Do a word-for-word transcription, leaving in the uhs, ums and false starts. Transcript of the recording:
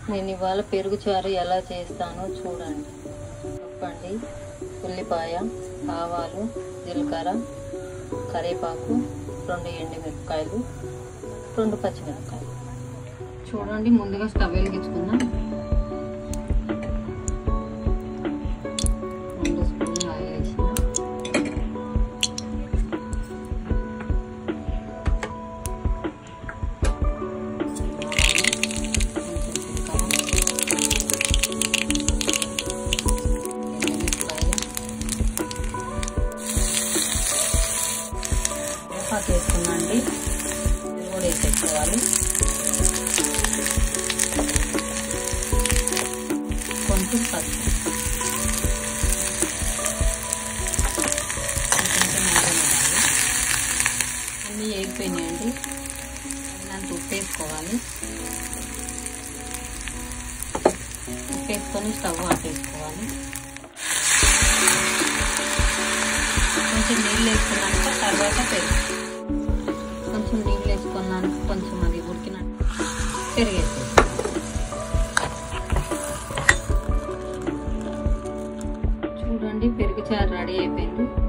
నేను ఇవాళ పెరుగు చారు ఎలా చేస్తానో చూడండి. చెప్పండి. ఉల్లిపాయ, ఆవాలు, జీలకర్ర, కరివేపాకు, రెండు ఎండుమిరపకాయలు, రెండు పచ్చిమిరపకాయలు. చూడండి, ముందుగా స్టవ్ వెలిగించుకుందాం. రెండు స్పూన్లు ఆయిల్ వేసిన, వేసుకున్నాండి. ఇది కూడా వేసేసుకోవాలి. కొంచెం పసుపు, అన్నీ వేగిపోయినాయండి. దాంట్లో ఉప్పు వేసుకోవాలి. ఉప్పు వేసుకొని స్టవ్ ఆపేసుకోవాలి. కొంచెం నీళ్ళు వేసుకున్నాక తర్వాత పెరుగు, కొంచెం నీళ్ళు వేసుకున్నాక కొంచెం అది ఉడికినట్టు పెరిగేసి చూడండి. పెరుగు చారు రెడీ అయిపోయింది.